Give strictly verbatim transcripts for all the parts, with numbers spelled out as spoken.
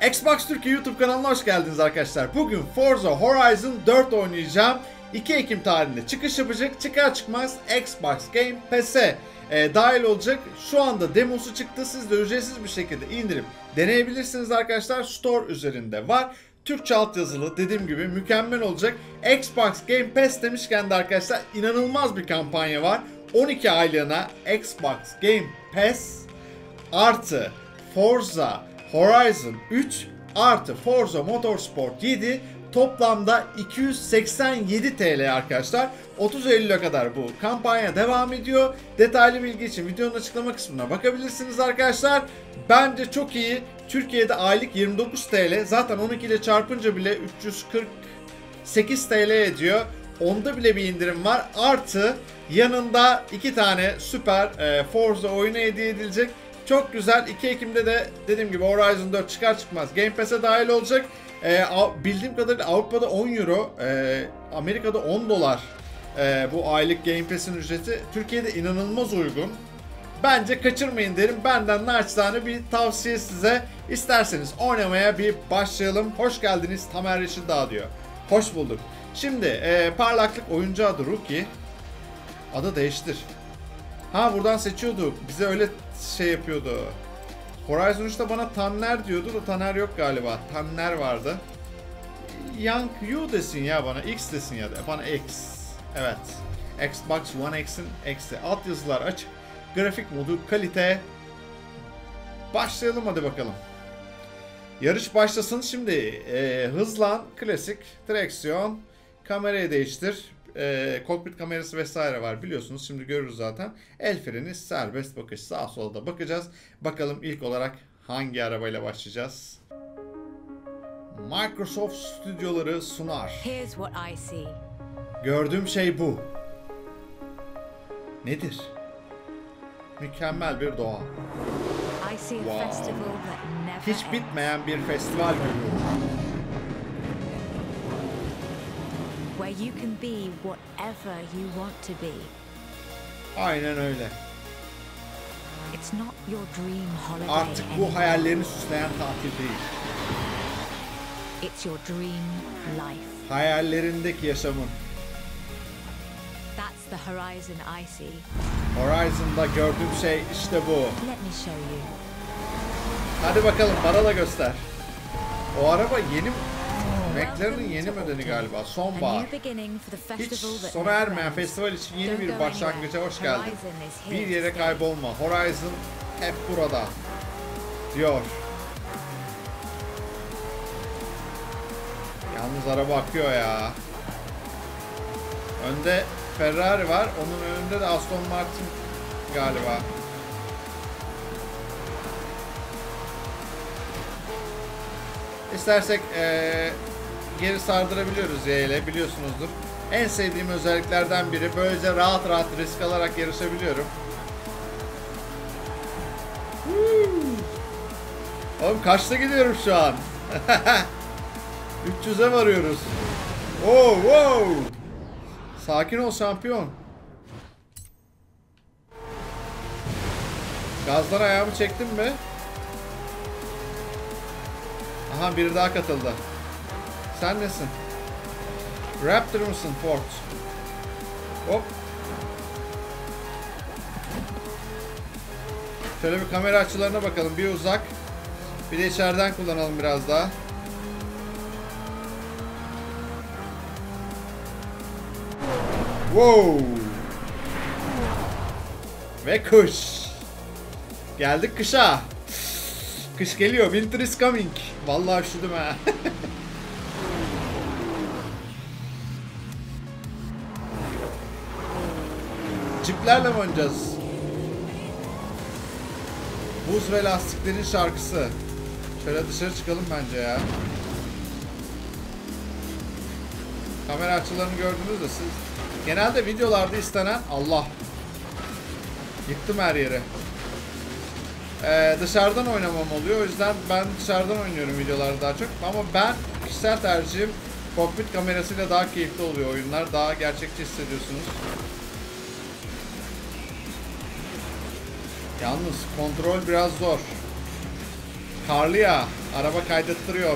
Xbox Türkiye YouTube kanalına hoş geldiniz arkadaşlar. Bugün Forza Horizon dört oynayacağım. iki Ekim tarihinde çıkış yapacak. Çıkar çıkmaz Xbox Game Pass'e e, dahil olacak. Şu anda demosu çıktı. Siz de ücretsiz bir şekilde indirip deneyebilirsiniz arkadaşlar. Store üzerinde var. Türkçe altyazılı, dediğim gibi mükemmel olacak. Xbox Game Pass demişken de arkadaşlar inanılmaz bir kampanya var. on iki aylığına Xbox Game Pass artı Forza Horizon üç artı Forza Motorsport yedi toplamda iki yüz seksen yedi TL arkadaşlar. otuz Eylül'e kadar bu kampanya devam ediyor. Detaylı bilgi için videonun açıklama kısmına bakabilirsiniz arkadaşlar. Bence çok iyi. Türkiye'de aylık yirmi dokuz TL. Zaten on iki ile çarpınca bile üç yüz kırk sekiz TL ediyor. Onda bile bir indirim var. Artı yanında iki tane süper e, Forza oyunu hediye edilecek. Çok güzel. iki Ekim'de de dediğim gibi Horizon dört çıkar çıkmaz Game Pass'e dahil olacak. Ee, bildiğim kadarıyla Avrupa'da on euro, e, Amerika'da on dolar e, bu aylık Game Pass'in ücreti. Türkiye'de inanılmaz uygun. Bence kaçırmayın derim. Benden naçizane bir tavsiye size. İsterseniz oynamaya bir başlayalım. Hoş geldiniz Tamer Reşit Dağ diyor. Hoş bulduk. Şimdi e, parlaklık oyuncu adı Rookie. Adı değiştir. Ha buradan seçiyorduk. Bize öyle şey yapıyordu. Horizon üçte bana Tanner diyordu da Tanner yok galiba. Tanner vardı. Young Yu desin ya bana. X desin ya da. Bana X. Evet. Xbox One X'in X'i. Altyazılar açık. Grafik modu kalite. Başlayalım hadi bakalım. Yarış başlasın. Şimdi e, hızlan. Klasik. Direksiyon. Kamerayı değiştir. E, kokpit kamerası vesaire var biliyorsunuz, şimdi görürüz zaten. El freni, serbest bakış, sağa sola da bakacağız. Bakalım ilk olarak hangi arabayla başlayacağız? Microsoft stüdyoları sunar. Here's what I see. Gördüğüm şey bu. Nedir? Mükemmel bir doğa. Wow. Hiç bitmeyen bir festival görüyorum. Where you can be whatever you want to be. Aynen öyle. It's not your dream holiday. Artık bu hayallerini süsleyen tatil değil. It's your dream life. Hayallerindeki yaşamın. That's the horizon I see. Horizon'da gördüğüm şey işte bu. Let me show you. Hadi bakalım, bana da göster. O araba yeni McLaren'ın yeni modeli galiba. Sonbahar. Hiç sona ermeyen festival için yeni bir başlangıca hoş geldin. Bir yere kaybolma. Horizon hep burada diyor. Yalnız araba akıyor ya. Önde Ferrari var. Onun önünde de Aston Martin galiba. İstersek ee, geri sardırabiliyoruz Y ile, biliyorsunuzdur. En sevdiğim özelliklerden biri. Böylece rahat rahat risk alarak yarışabiliyorum. Oğlum kaçta gidiyorum şu an? üç yüze varıyoruz. Oh, wow. Sakin ol şampiyon. Gazdan ayağımı çektim mi? Aha, biri daha katıldı. Sen nesin? Raptor mısın Ford? Hop. Şöyle bir kamera açılarına bakalım. Bir uzak. Bir de içeriden kullanalım biraz daha. Wow. Ve kış. Geldik kışa. Kış geliyor. Winter is coming. Vallahi üşüdüm ha. Ciplerle mi oynayacağız? Buz ve lastiklerin şarkısı. Şöyle dışarı çıkalım bence ya. Kamera açılarını gördünüz de siz. Genelde videolarda istenen... Allah. Yıktım her yeri. Ee, dışarıdan oynamam oluyor. O yüzden ben dışarıdan oynuyorum videoları daha çok. Ama ben kişisel tercihim kokpit kamerasıyla daha keyifli oluyor oyunlar. Daha gerçekçi hissediyorsunuz. Yalnız kontrol biraz zor. Karlı ya. Araba kaydettiriyor.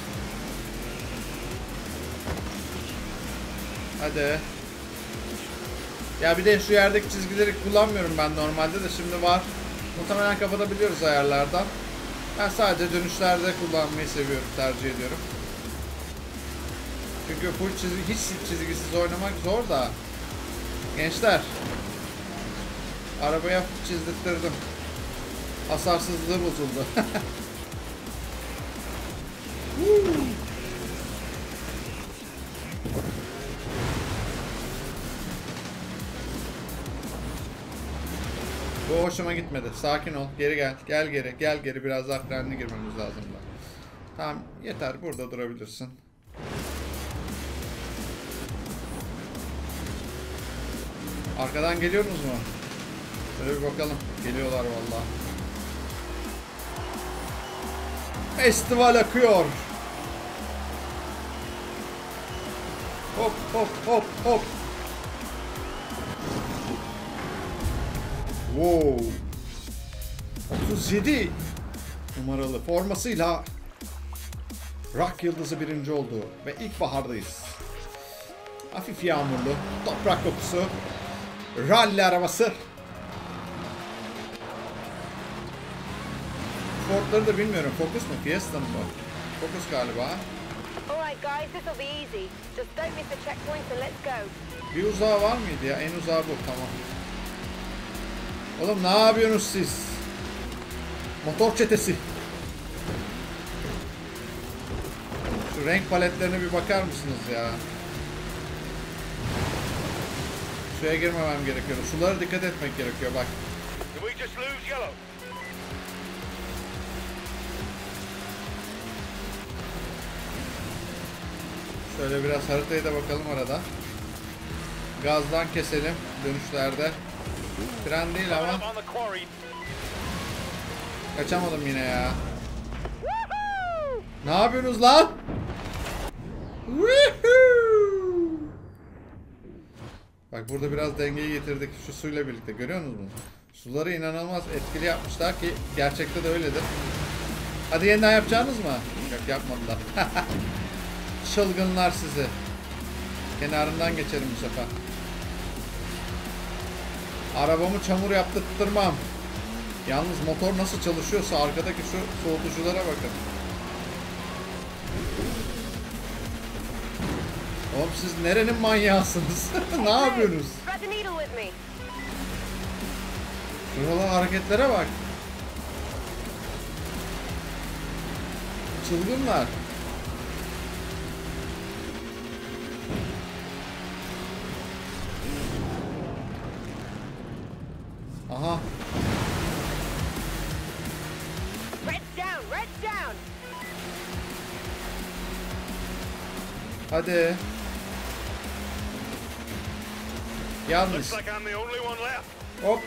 Hadi. Ya bir de şu yerdeki çizgileri kullanmıyorum ben normalde de, şimdi var. Muhtemelen kapatabiliyoruz ayarlardan. Ben sadece dönüşlerde kullanmayı seviyorum, tercih ediyorum. Çünkü full çizgi, hiç çizgisiz oynamak zor da. Gençler. Arabaya çizdirttirdim. Hasarsızlığı bozuldu. Bu hoşuma gitmedi. Sakin ol. Geri gel. Gel geri. Gel geri. Biraz daha frenli girmemiz lazım da. Tamam. Yeter. Burada durabilirsin. Arkadan geliyorsunuz mu? Şöyle bir bakalım. Geliyorlar vallahi. Festival akıyor. Hop hop hop hop. Wow. otuz yedi numaralı formasıyla Rock Yıldızı birinci oldu ve ilkbahardayız. Hafif yağmurlu, toprak kokusu, rally arabası. Ford'ları da bilmiyorum. Focus mu? Fiesta mı bu? Focus galiba. Bir uzağı var mıydı ya? En uzağı bu. Tamam. Oğlum ne yapıyorsunuz siz? Motor çetesi. Şu renk paletlerine bir bakar mısınız ya? Suya girmemem gerekiyor. Sulara dikkat etmek gerekiyor bak. Şöyle biraz haritaya da bakalım arada. Gazdan keselim dönüşlerde. Fren değil ama. Kaçamadım yine ya. Ne yapıyorsunuz lan? Bak burada biraz dengeyi getirdik şu suyla birlikte, görüyor musunuz? Suları inanılmaz etkili yapmışlar ki gerçekte de öyledir. Hadi yeniden yapacağınız mı? Yok, yapmadılar. Çılgınlar sizi. Kenarından geçelim bu sefer. Arabamı çamur yaptırtmam. Yalnız motor nasıl çalışıyorsa arkadaki şu soğutuculara bakın. Oğlum siz nerenin manyağısınız? Ne yapıyorsunuz? Şuralar hareketlere bak. Çılgınlar. Aha. Hadi. Yalnız. Hop.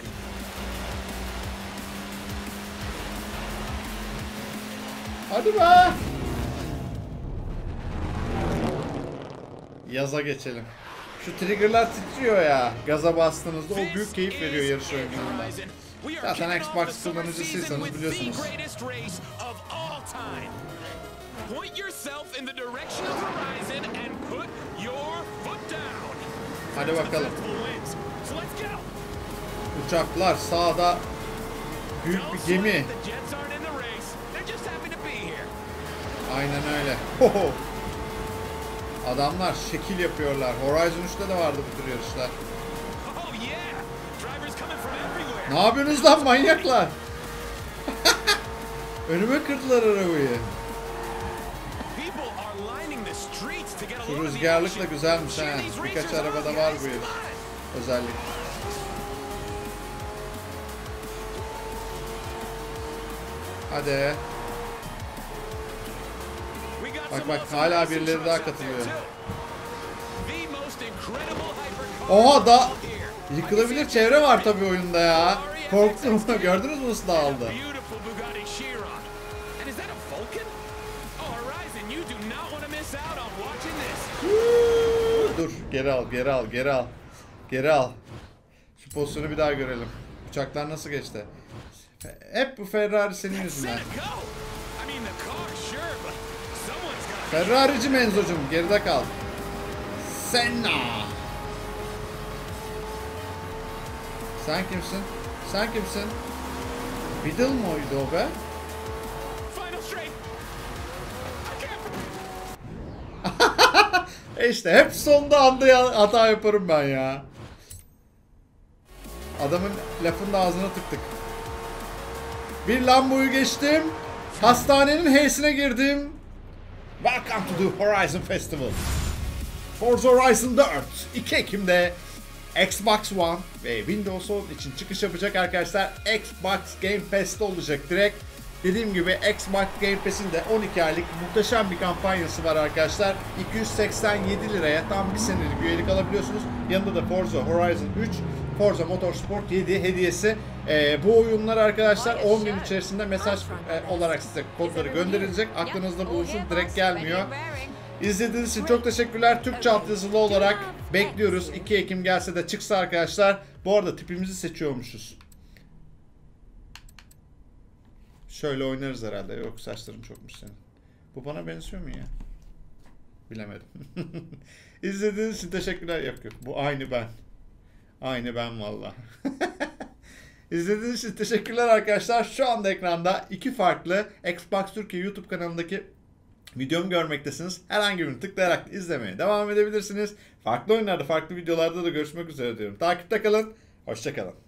Hadi be. Yaza geçelim. Şu triggerlar titriyor ya. Gaza bastığınızda o büyük keyif veriyor yarış oyunlarında. Zaten Xbox kullanıcısıysanız biliyorsunuz. Hadi bakalım. Uçaklar sağda, büyük bir gemi. Aynen öyle. Hoho. Adamlar şekil yapıyorlar. Horizon üçte de vardı bu tür yarışlar. Ne yapıyorsunuz lan manyaklar? Önüme kırdılar arabayı. Şu rüzgarlık da güzelmiş ha. Birkaç arabada var bu yarış. Özellik. Hadi. Bak bak hala birileri daha katılıyor. Oha da yıkılabilir çevre var tabii oyunda ya. Korktum. Gördünüz mü nasıl dağıldı? Dur geri al geri al geri al. Geri al. Şu pozisyonu bir daha görelim. Uçaklar nasıl geçti? Hep bu Ferrari senin yüzünden. Ferrari'ci Menzocum geride kal. Senna. Sen kimsin? Sen kimsin? Biddle mıydı o be? E işte hep sonda anda hata yaparım ben ya. Adamın lafının ağzına tıktık. Bir Lambo'yu geçtim. Hastanenin H'sine girdim. Welcome to the Horizon Festival. Forza Horizon dört. iki Ekim'de Xbox One ve Windows on için çıkış yapacak arkadaşlar. Xbox Game Pass'te olacak direkt. Dediğim gibi Xbox Game Pass'in de on iki aylık muhteşem bir kampanyası var arkadaşlar. iki yüz seksen yedi liraya tam bir senelik üyelik alabiliyorsunuz. Yanında da Forza Horizon üç, Forza Motorsport yedi hediyesi. Ee, bu oyunlar arkadaşlar on gün içerisinde mesaj e, olarak size kodları gönderilecek. Aklınızda bulunsun, direkt gelmiyor. İzlediğiniz için çok teşekkürler. Türkçe altyazılı olarak bekliyoruz. iki Ekim gelse de çıksa arkadaşlar. Bu arada tipimizi seçiyormuşuz. Şöyle oynarız herhalde. Yok, saçlarım çokmuş senin. Bu bana benziyor mu ya? Bilemedim. İzlediğiniz için teşekkürler. Yok yok. Bu aynı ben. Aynı ben valla. İzlediğiniz için teşekkürler arkadaşlar. Şu anda ekranda iki farklı Xbox Türkiye YouTube kanalındaki videomu görmektesiniz. Herhangi birini tıklayarak izlemeye devam edebilirsiniz. Farklı oyunlarda, farklı videolarda da görüşmek üzere diyorum. Takipte kalın. Hoşça kalın.